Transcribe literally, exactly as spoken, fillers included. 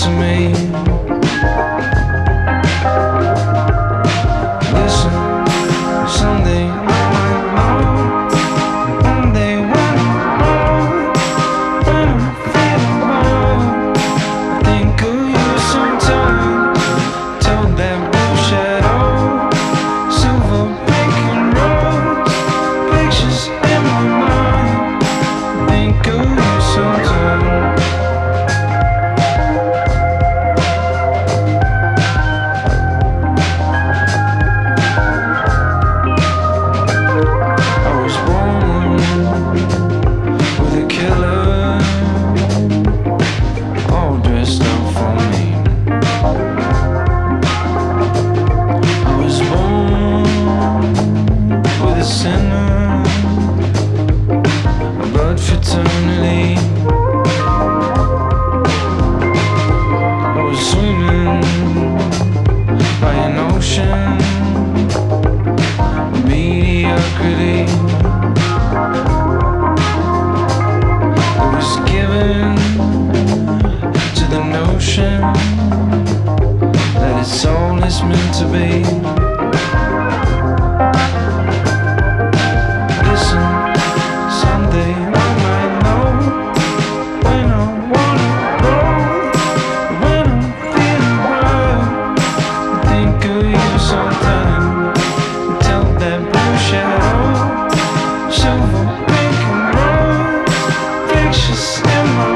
to me. Listen, someday I might know. One day when I'm old, when I'm feeling old, I think of you sometimes. Told that blue shadow, silver pink and rose, pictures in my mind. I think of you sometimes. Fraternity. I was swimming by an ocean of mediocrity. I was given to the notion that it's all it's meant to be. Listen, someday I might know when I wanna grow, when I'm feeling wild. I think of you sometimes. Tell that blue shadow, silver, pink and rose, pictures in my